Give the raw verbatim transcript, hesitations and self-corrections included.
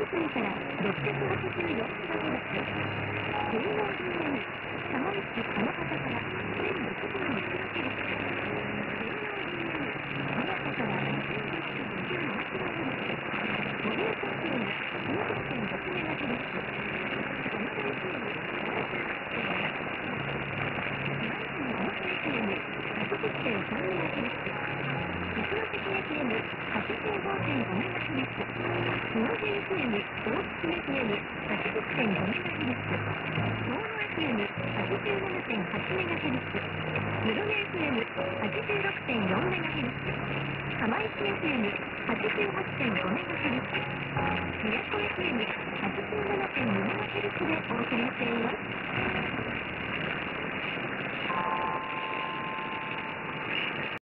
いずみから ろっぴゃくはちじゅうよんキロヘルツ、じゅうよんびえん、多摩駅田野畑から せんろくじゅうにキロヘルツ、じゅうよんびえん、綾瀬から せんろっぴゃくごじゅうななキロヘルツ、盛岡 エフエム きゅうじゅってんろくメガヘルツ、金田 エフエム、大阪 エフエム、はちじゅってんさんメガヘルツ、一関 エフエム、はちじゅうごてんごメガヘルツ、魚津 エフエム、大月 エフエム、はちじゅってんごメガヘルツ、遠野 エフエム、はちじゅうななてんはちメガヘルツ、室根 エフエム、はちじゅうろくてんよんメガヘルツ、釜石 エフエム、はちじゅうはちてんごメガヘルツ、宮古 エフエム、はちじゅうななてんにメガヘルツでお送りしています。